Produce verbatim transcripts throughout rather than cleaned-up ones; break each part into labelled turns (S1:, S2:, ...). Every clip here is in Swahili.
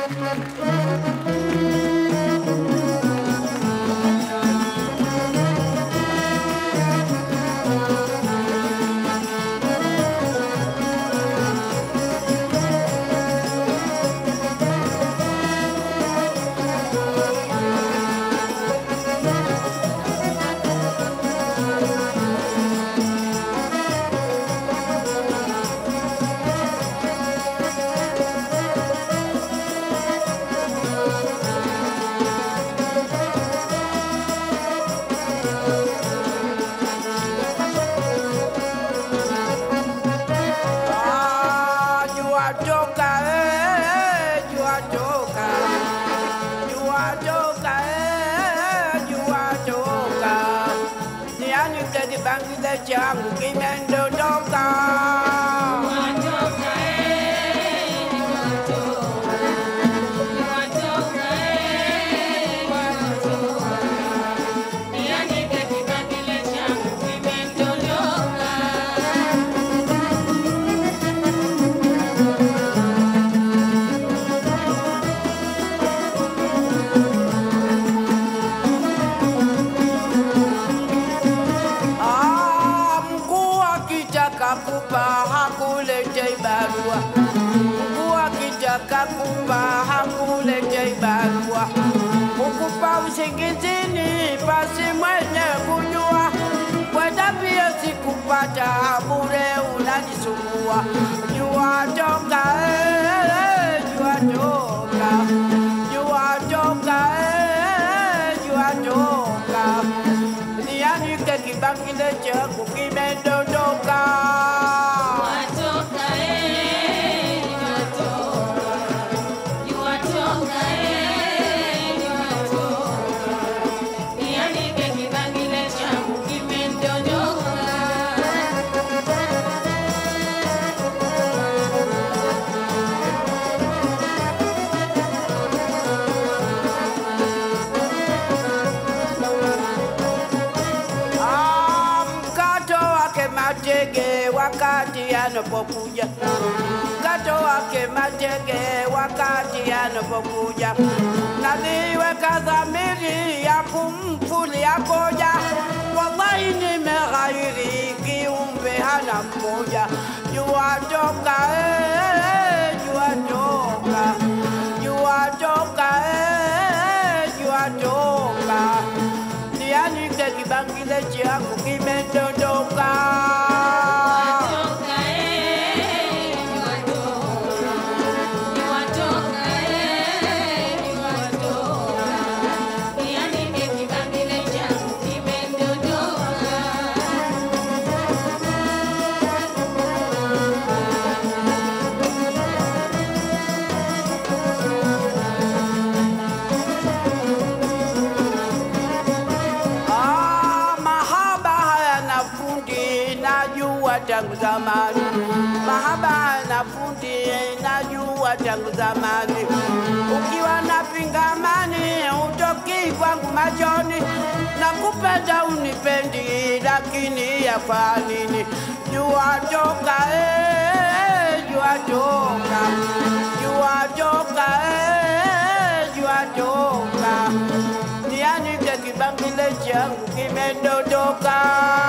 S1: Changu kimendondoka.
S2: Watoka eh, watoka. Watoka eh, watoka. Niandike kibangile changu kimendondoka.
S1: Kupa hakuletei barua, Mungu akitaka kupa hakuletei barua. Kukupa usingizini basi mwenye kujua, kwenda pia sikupata bure unajisumbua. Jua toka eh, jua toka, jua toka eh, jua toka. Niandike kibangile changu kimendondoka. Matege wakati anapokuja, mkato wake matege wakati anapokuja, naliweka dhamiri ya kumfulia koja. Wallahi nimeghairi kiumbe hana mmoja. Jua toka eh, jua toka, jua toka eh, jua toka. Niandike kibangile changu kimendondoka. Tangu zamani, mahaba na fundi najua tangu zamani. Ukiwa na pingamani utoki kwangu machoni, na kupenda unipendi lakini yafaa nini? Jua toka eh, jua toka, jua toka eh, jua toka. Niandike kibangile changu kimendondoka.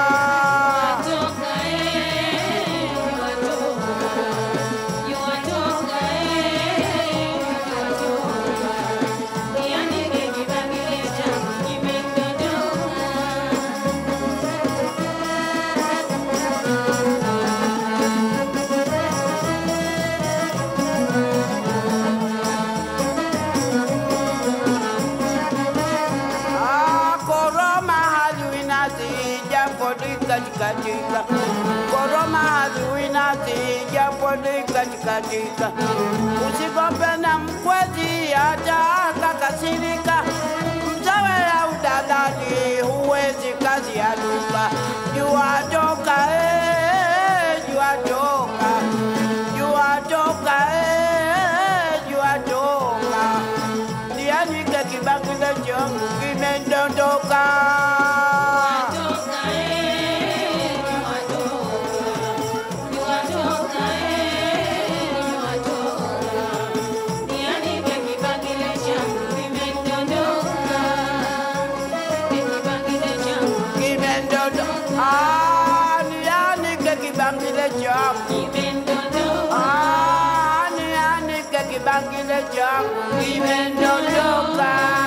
S1: Katika koroma hazuinati japo katika usigope na mkwezi hata kakasirika. Mtawe ya udalali huwezi kazi ya duka. Jua toka eh, jua toka, jua toka eh, jua toka. Niandike kibangile changu kimendondoka. kibangile changu. Ah, ani ani ke kibangile changu kimendondoka.